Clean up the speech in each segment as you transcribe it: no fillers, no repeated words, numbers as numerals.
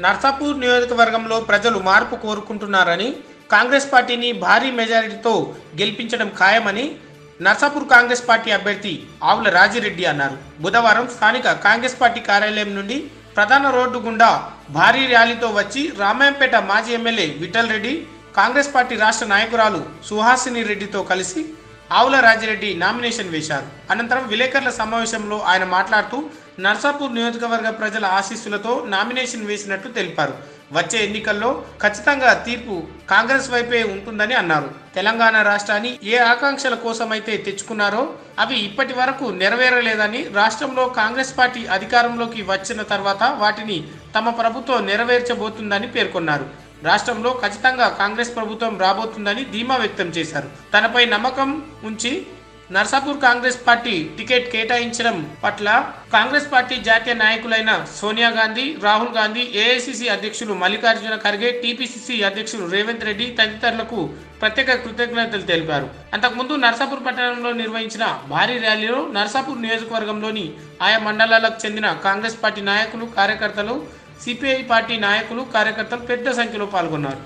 నర్సాపూర్ నియోజకవర్గంలో ప్రజలు మార్పు కోరుకుంటున్నారని, కాంగ్రెస్ పార్టీని భారీ మెజారిటీతో గెలిపించడం ఖాయమని నర్సాపూర్ కాంగ్రెస్ పార్టీ అభ్యర్థి ఆవుల రాజిరెడ్డి అన్నారు. బుధవారం స్థానిక కాంగ్రెస్ పార్టీ కార్యాలయం నుండి ప్రధాన రోడ్డు గుండా భారీ ర్యాలీతో వచ్చి రామాయంపేట మాజీ ఎమ్మెల్యే విఠల్ రెడ్డి, కాంగ్రెస్ పార్టీ రాష్ట్ర నాయకురాలు సుహాసిని రెడ్డితో కలిసి ఆవుల రాజిరెడ్డి నామినేషన్ వేశారు. అనంతరం విలేకరుల సమావేశంలో ఆయన మాట్లాడుతూ నర్సాపూర్ నియోజకవర్గ ప్రజల ఆశీస్సులతో నామినేషన్ వేసినట్టు తెలిపారు. వచ్చే ఎన్నికల్లో ఖచ్చితంగా తీర్పు కాంగ్రెస్ వైపే ఉంటుందని అన్నారు. తెలంగాణ రాష్ట్రాన్ని ఏ ఆకాంక్షల కోసమైతే తెచ్చుకున్నారో అవి ఇప్పటి వరకు నెరవేరలేదని, రాష్ట్రంలో కాంగ్రెస్ పార్టీ అధికారంలోకి వచ్చిన తర్వాత వాటిని తమ ప్రభుత్వం నెరవేర్చబోతుందని పేర్కొన్నారు. రాష్ట్రంలో ఖచ్చితంగా కాంగ్రెస్ ప్రభుత్వం రాబోతుందని ధీమా వ్యక్తం చేశారు. తనపై నమ్మకం ఉంచి నర్సాపూర్ కాంగ్రెస్ పార్టీ టికెట్ కేటాయించడం పట్ల కాంగ్రెస్ పార్టీ జాతీయ నాయకులైన సోనియా గాంధీ, రాహుల్ గాంధీ, ఏఐసిసి అధ్యక్షులు మల్లికార్జున ఖర్గే, టీపీసీసీ అధ్యక్షులు రేవంత్ రెడ్డి తదితరులకు ప్రత్యేక కృతజ్ఞతలు తెలిపారు. అంతకుముందు నర్సాపూర్ పట్టణంలో నిర్వహించిన భారీ ర్యాలీలో నర్సాపూర్ నియోజకవర్గంలోని ఆయా మండలాలకు చెందిన కాంగ్రెస్ పార్టీ నాయకులు, కార్యకర్తలు, సిపిఐ పార్టీ నాయకులు, కార్యకర్తలు పెద్ద సంఖ్యలో పాల్గొన్నారు.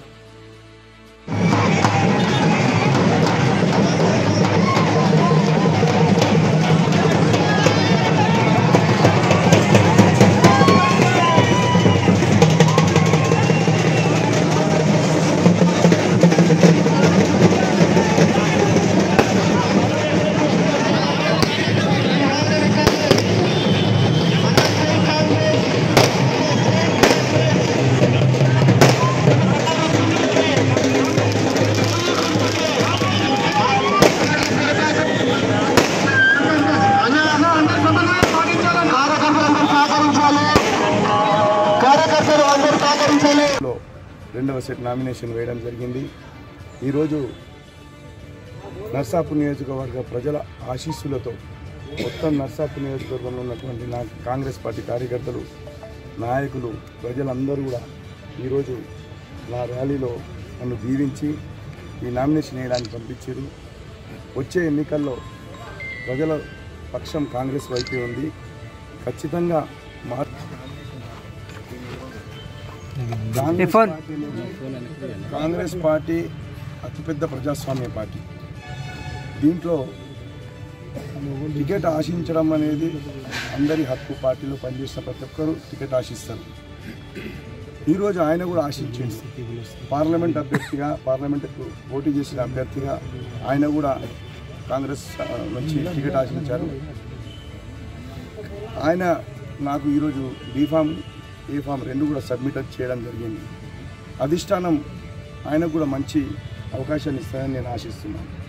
రెండవ సెట్ నామినేషన్ వేయడం జరిగింది. ఈరోజు నర్సాపూర్ నియోజకవర్గ ప్రజల ఆశీస్సులతో మొత్తం నర్సాపూర్ నియోజకవర్గంలో ఉన్నటువంటి కాంగ్రెస్ పార్టీ కార్యకర్తలు, నాయకులు, ప్రజలందరూ కూడా ఈరోజు నా ర్యాలీలో నన్ను దీవించి ఈ నామినేషన్ వేయడానికి పంపించారు. వచ్చే ఎన్నికల్లో ప్రజల పక్షం కాంగ్రెస్ వైపే ఉంది. ఖచ్చితంగా కాంగ్రెస్ పార్టీ అతిపెద్ద ప్రజాస్వామ్య పార్టీ. దీంట్లో టికెట్ ఆశించడం అనేది అందరి హక్కు. పార్టీలో పనిచేసిన ప్రతి ఒక్కరూ టికెట్ ఆశిస్తారు. ఈరోజు ఆయన కూడా ఆశించింది. పార్లమెంట్ అభ్యర్థిగా, పార్లమెంటుకు పోటీ చేసిన అభ్యర్థిగా ఆయన కూడా కాంగ్రెస్ నుంచి టికెట్ ఆశించారు. ఆయన నాకు ఈరోజు బీఫామ్, ఏ ఫామ్ రెండు కూడా సబ్మిట్ చేయడం జరిగింది. అధిష్టానం ఆయనకు కూడా మంచి అవకాశాన్ని ఇస్తారని నేను ఆశిస్తున్నాను.